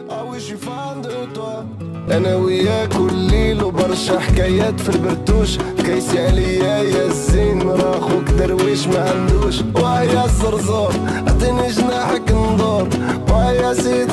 انا وياه كل ليل وبرشا حكايات في البرتوش، كيسي عليا يا الزين مرا اخوك درويش ما عندوش. ويا الزرزور اعطيني جناحك ندور، ويا سيدي